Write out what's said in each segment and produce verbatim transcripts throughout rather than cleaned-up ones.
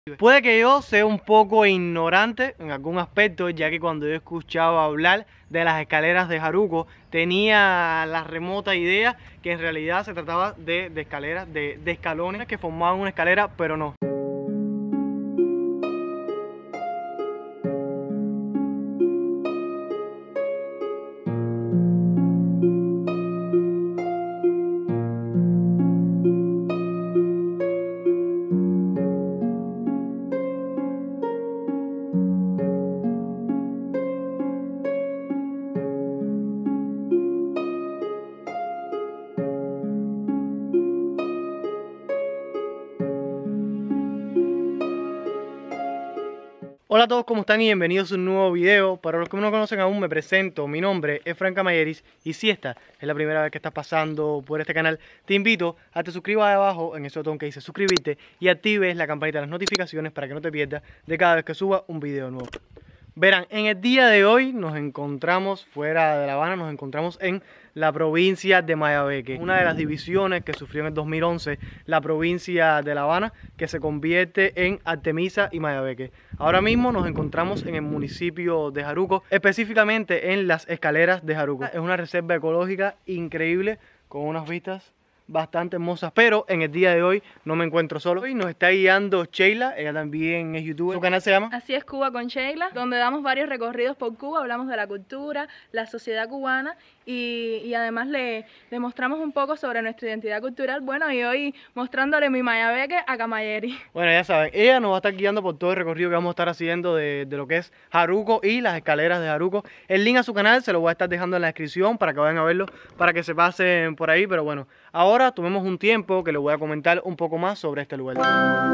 Puede que yo sea un poco ignorante en algún aspecto, ya que cuando yo escuchaba hablar de las escaleras de Jaruco tenía la remota idea que en realidad se trataba de, de escaleras, de, de escalones que formaban una escalera, pero no. Hola a todos, ¿cómo están? Y bienvenidos a un nuevo video. Para los que no me conocen aún, me presento. Mi nombre es Frank Camayeris y si esta es la primera vez que estás pasando por este canal, te invito a que te suscribas ahí abajo en ese botón que dice suscribirte y actives la campanita de las notificaciones para que no te pierdas de cada vez que suba un video nuevo. Verán, en el día de hoy nos encontramos fuera de La Habana, nos encontramos en la provincia de Mayabeque, una de las divisiones que sufrió en el dos mil once la provincia de La Habana, que se convierte en Artemisa y Mayabeque. Ahora mismo nos encontramos en el municipio de Jaruco, específicamente en las escaleras de Jaruco. Es una reserva ecológica increíble con unas vistas bastante hermosas, pero en el día de hoy no me encuentro solo y nos está guiando Sheila, ella también es youtuber. ¿Su canal se llama? Así es, Cuba con Sheila, donde damos varios recorridos por Cuba, hablamos de la cultura, la sociedad cubana y, y además le, le mostramos un poco sobre nuestra identidad cultural. Bueno, y hoy mostrándole mi Mayabeque a Camayeri. Bueno, ya saben, ella nos va a estar guiando por todo el recorrido que vamos a estar haciendo de, de lo que es Jaruco y las escaleras de Jaruco. El link a su canal se lo voy a estar dejando en la descripción para que vayan a verlo, para que se pasen por ahí, pero bueno, ahora tomemos un tiempo que les voy a comentar un poco más sobre este lugar.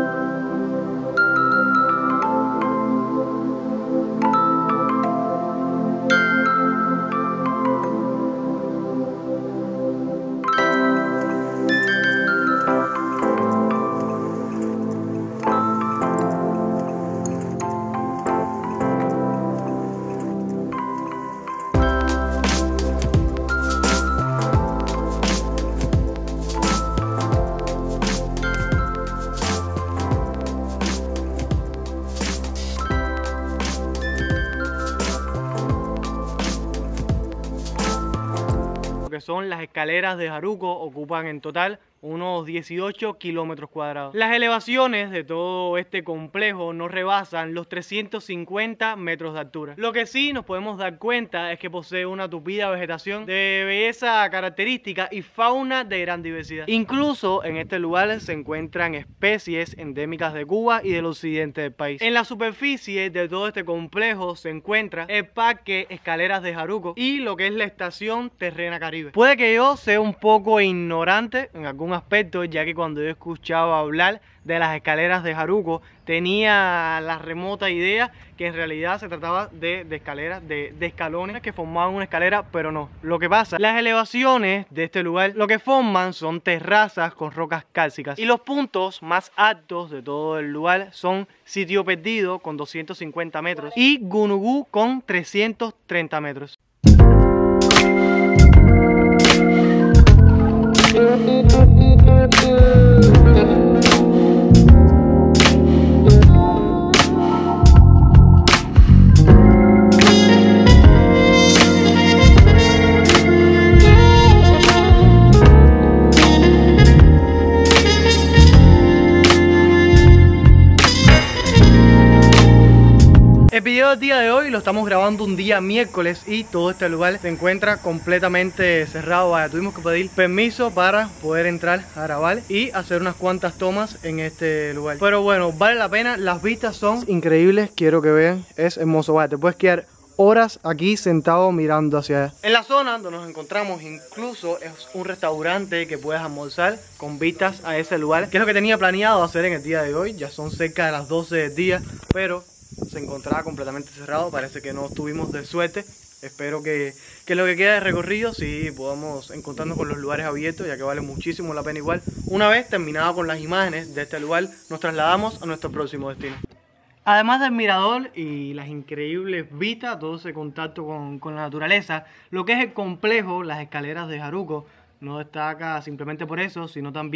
Que son las escaleras de Jaruco, ocupan en total unos dieciocho kilómetros cuadrados. Las elevaciones de todo este complejo no rebasan los trescientos cincuenta metros de altura. Lo que sí nos podemos dar cuenta es que posee una tupida vegetación de belleza característica y fauna de gran diversidad. Incluso en este lugar se encuentran especies endémicas de Cuba y del occidente del país. En la superficie de todo este complejo se encuentra el parque Escaleras de Jaruco y lo que es la estación Terrena Caribe. Puede que yo sea un poco ignorante en algún aspecto, ya que cuando yo escuchaba hablar de las escaleras de Jaruco tenía la remota idea que en realidad se trataba de, de escaleras, de, de escalones que formaban una escalera, pero no. Lo que pasa, las elevaciones de este lugar lo que forman son terrazas con rocas cálcicas y los puntos más altos de todo el lugar son Sitio Perdido con doscientos cincuenta metros y Gunugú con trescientos treinta metros. El video del día de hoy lo estamos grabando un día miércoles y todo este lugar se encuentra completamente cerrado. Vaya, tuvimos que pedir permiso para poder entrar a grabar y hacer unas cuantas tomas en este lugar. Pero bueno, vale la pena, las vistas son increíbles, quiero que vean, es hermoso. Vaya, te puedes quedar horas aquí sentado mirando hacia allá. En la zona donde nos encontramos incluso es un restaurante que puedes almorzar con vistas a ese lugar, que es lo que tenía planeado hacer en el día de hoy. Ya son cerca de las doce del día, pero se encontraba completamente cerrado, parece que no tuvimos de suerte. Espero que, que lo que queda de recorrido sí podamos encontrarnos con los lugares abiertos, ya que vale muchísimo la pena igual. Una vez terminado con las imágenes de este lugar, nos trasladamos a nuestro próximo destino. Además del mirador y las increíbles vistas, todo ese contacto con, con la naturaleza, lo que es el complejo, las escaleras de Jaruco, no destaca simplemente por eso, sino también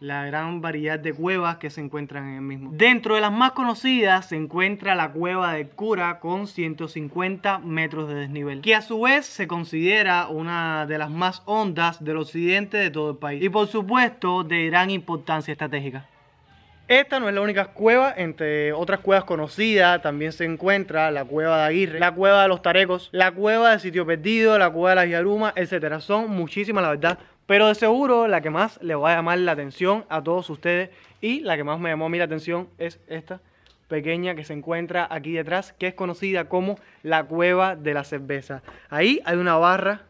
la gran variedad de cuevas que se encuentran en el mismo. Dentro de las más conocidas se encuentra la Cueva del Cura con ciento cincuenta metros de desnivel, que a su vez se considera una de las más hondas del occidente de todo el país y por supuesto de gran importancia estratégica. Esta no es la única cueva, entre otras cuevas conocidas también se encuentra la Cueva de Aguirre, la Cueva de los Tarecos, la Cueva del Sitio Perdido, la Cueva de las Yarumas, etcétera. Son muchísimas la verdad, pero de seguro la que más le va a llamar la atención a todos ustedes y la que más me llamó a mí la atención es esta pequeña que se encuentra aquí detrás, que es conocida como la Cueva de la Cerveza. Ahí hay una barra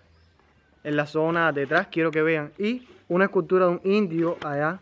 en la zona de detrás, quiero que vean, y una escultura de un indio allá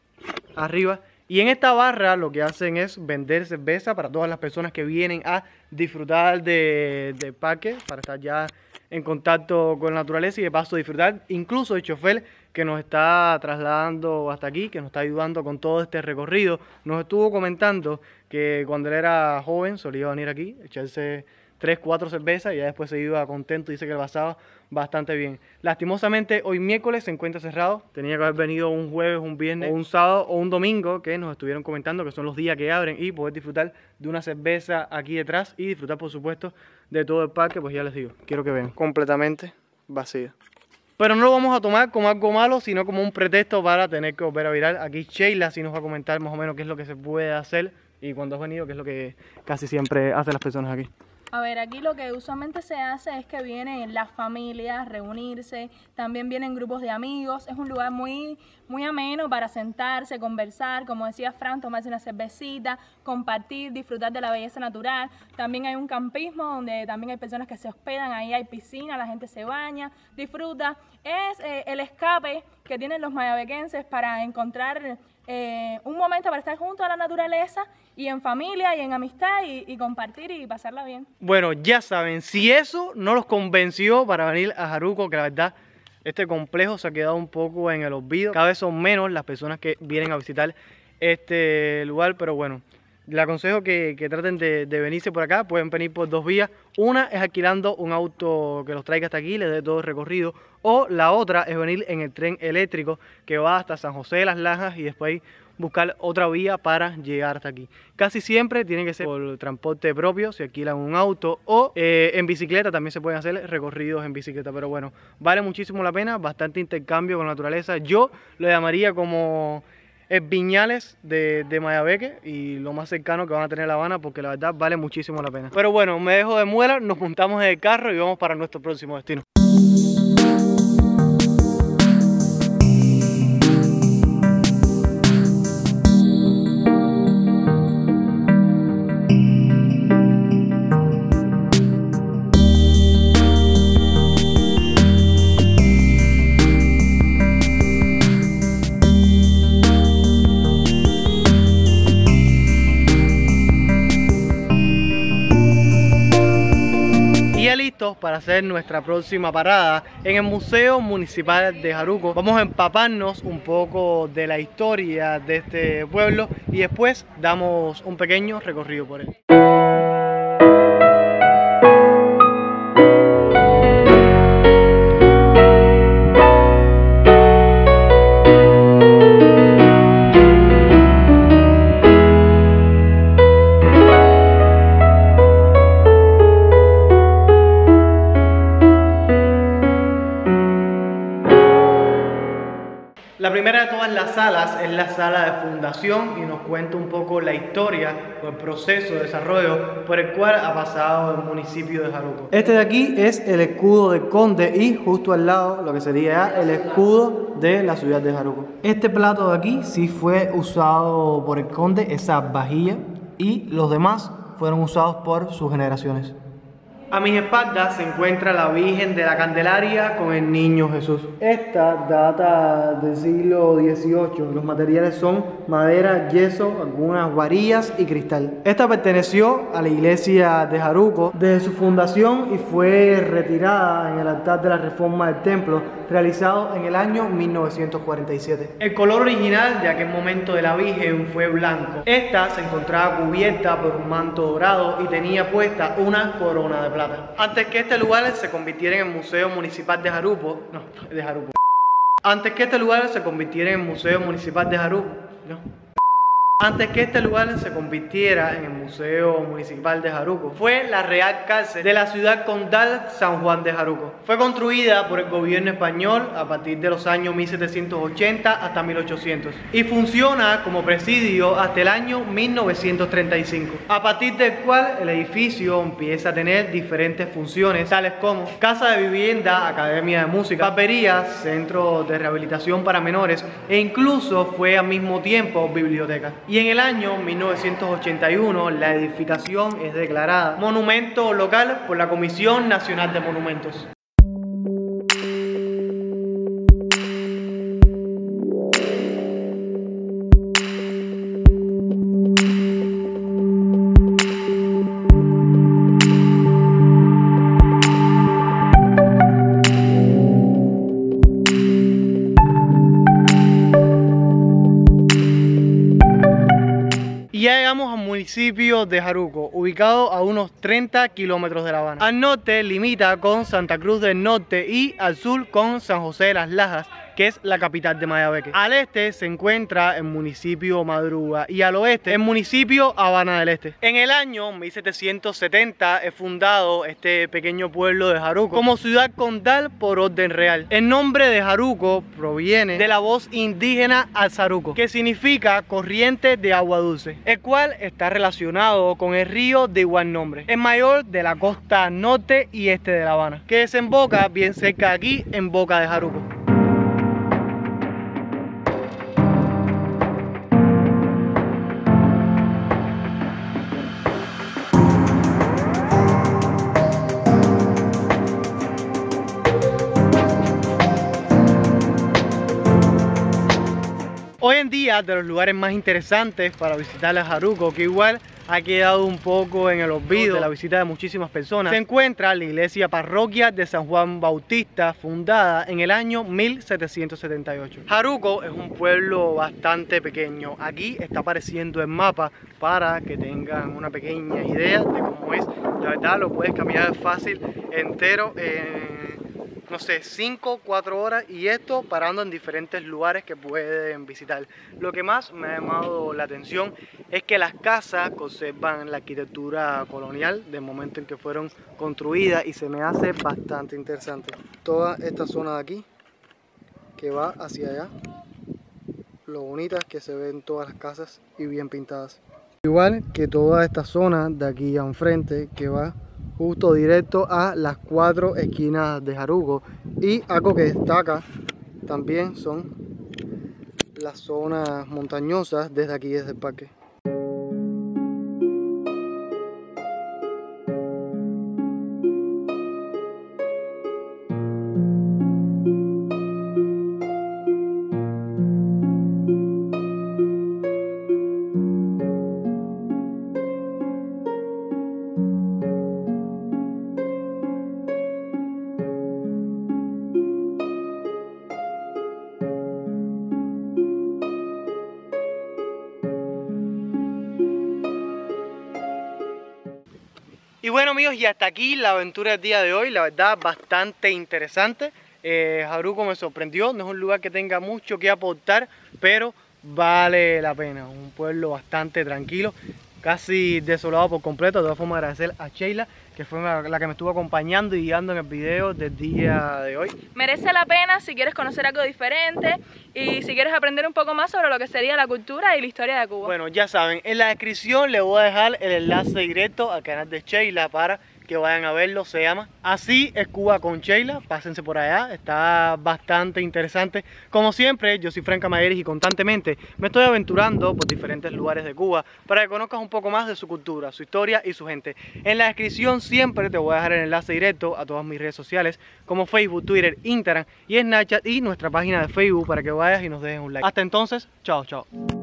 arriba. Y en esta barra lo que hacen es vender cerveza para todas las personas que vienen a disfrutar de, del parque, para estar ya en contacto con la naturaleza y de paso disfrutar. Incluso el chofer que nos está trasladando hasta aquí, que nos está ayudando con todo este recorrido, nos estuvo comentando que cuando él era joven solía venir aquí, echarse tres, cuatro cervezas y ya después se iba contento, dice que lo pasaba bastante bien. Lastimosamente hoy miércoles se encuentra cerrado, tenía que haber venido un jueves, un viernes, o un sábado o un domingo, que nos estuvieron comentando que son los días que abren y poder disfrutar de una cerveza aquí detrás y disfrutar por supuesto de todo el parque, pues ya les digo, quiero que vean, completamente vacío. Pero no lo vamos a tomar como algo malo, sino como un pretexto para tener que volver a virar. Aquí Sheila sí nos va a comentar más o menos qué es lo que se puede hacer y cuando has venido, qué es lo que casi siempre hacen las personas aquí. A ver, aquí lo que usualmente se hace es que vienen las familias a reunirse, también vienen grupos de amigos, es un lugar muy, muy ameno para sentarse, conversar, como decía Fran, tomarse una cervecita, compartir, disfrutar de la belleza natural. También hay un campismo donde también hay personas que se hospedan, ahí hay piscina, la gente se baña, disfruta. Es eh, el escape que tienen los mayabequenses para encontrar eh, un momento para estar junto a la naturaleza y en familia y en amistad y, y compartir y pasarla bien. Bueno, ya saben, si eso no los convenció para venir a Jaruco, que la verdad este complejo se ha quedado un poco en el olvido, cada vez son menos las personas que vienen a visitar este lugar, pero bueno, les aconsejo que, que traten de, de venirse por acá. Pueden venir por dos vías. Una es alquilando un auto que los traiga hasta aquí, les dé todo el recorrido. O la otra es venir en el tren eléctrico que va hasta San José de las Lajas y después buscar otra vía para llegar hasta aquí. Casi siempre tiene que ser por transporte propio, si alquilan un auto, o eh, en bicicleta también se pueden hacer recorridos en bicicleta. Pero bueno, vale muchísimo la pena, bastante intercambio con la naturaleza. Yo lo llamaría como es Viñales de, de Mayabeque y lo más cercano que van a tener La Habana, porque la verdad vale muchísimo la pena. Pero bueno, me dejo de muela, nos montamos en el carro y vamos para nuestro próximo destino. Listos para hacer nuestra próxima parada en el Museo Municipal de Jaruco. Vamos a empaparnos un poco de la historia de este pueblo y después damos un pequeño recorrido por él. La primera de todas las salas es la sala de fundación y nos cuenta un poco la historia o el proceso de desarrollo por el cual ha pasado el municipio de Jaruco. Este de aquí es el escudo del conde y justo al lado lo que sería el escudo de la ciudad de Jaruco. Este plato de aquí sí fue usado por el conde, esa vajilla, y los demás fueron usados por sus generaciones. A mis espaldas se encuentra la Virgen de la Candelaria con el Niño Jesús. Esta data del siglo dieciocho. Los materiales son madera, yeso, algunas varillas y cristal. Esta perteneció a la iglesia de Jaruco desde su fundación y fue retirada en el altar de la reforma del templo realizado en el año mil novecientos cuarenta y siete. El color original de aquel momento de la Virgen fue blanco. Esta se encontraba cubierta por un manto dorado y tenía puesta una corona de plata. Antes que este lugar se convirtiera en el Museo Municipal de Jaruco, no, de Jaruco. Antes que este lugar se convirtiera en el Museo Municipal de Jaruco, ¿no? Antes que este lugar se convirtiera en el Museo Municipal de Jaruco, fue la Real Cárcel de la ciudad condal San Juan de Jaruco. Fue construida por el gobierno español a partir de los años mil setecientos ochenta hasta mil ochocientos y funciona como presidio hasta el año mil novecientos treinta y cinco, a partir del cual el edificio empieza a tener diferentes funciones, tales como casa de vivienda, academia de música, barbería, centro de rehabilitación para menores e incluso fue al mismo tiempo biblioteca. Y en el año mil novecientos ochenta y uno la edificación es declarada monumento local por la Comisión Nacional de Monumentos. Ya llegamos al municipio de Jaruco, ubicado a unos treinta kilómetros de La Habana. Al norte limita con Santa Cruz del Norte y al sur con San José de las Lajas, que es la capital de Mayabeque. Al este se encuentra el municipio Madruga y al oeste el municipio Habana del Este. En el año mil setecientos setenta es fundado este pequeño pueblo de Jaruco como ciudad condal por orden real. El nombre de Jaruco proviene de la voz indígena Alzaruco, que significa corriente de agua dulce, el cual está relacionado con el río de igual nombre, el mayor de la costa norte y este de La Habana, que desemboca bien cerca de aquí en Boca de Jaruco. Hoy en día, de los lugares más interesantes para visitar a Jaruco, que igual ha quedado un poco en el olvido de la visita de muchísimas personas, se encuentra la iglesia parroquia de San Juan Bautista, fundada en el año mil setecientos setenta y ocho. Jaruco es un pueblo bastante pequeño. Aquí está apareciendo el mapa para que tengan una pequeña idea de cómo es. La verdad, lo puedes caminar fácil, entero, en no sé, cinco, cuatro horas, y esto parando en diferentes lugares que pueden visitar. Lo que más me ha llamado la atención es que las casas conservan la arquitectura colonial del momento en que fueron construidas y se me hace bastante interesante. Toda esta zona de aquí que va hacia allá, lo bonitas que se ven todas las casas y bien pintadas. Igual que toda esta zona de aquí a enfrente que va justo directo a las cuatro esquinas de Jaruco. Y algo que destaca también son las zonas montañosas desde aquí, desde el parque. Y bueno amigos, y hasta aquí la aventura del día de hoy, la verdad bastante interesante. eh, Jaruco me sorprendió, no es un lugar que tenga mucho que aportar, pero vale la pena, un pueblo bastante tranquilo, casi desolado por completo. De todas formas, agradecer a Sheila, que fue la que me estuvo acompañando y guiando en el video del día de hoy. Merece la pena si quieres conocer algo diferente y si quieres aprender un poco más sobre lo que sería la cultura y la historia de Cuba. Bueno, ya saben, en la descripción les voy a dejar el enlace directo al canal de Sheila para que vayan a verlo. Se llama Así es Cuba con Sheila. Pásense por allá, está bastante interesante. Como siempre, yo soy Frank Camayeris y constantemente me estoy aventurando por diferentes lugares de Cuba para que conozcas un poco más de su cultura, su historia y su gente. En la descripción siempre te voy a dejar el enlace directo a todas mis redes sociales como Facebook, Twitter, Instagram y Snapchat, y nuestra página de Facebook para que vayas y nos dejes un like. Hasta entonces, chao, chao.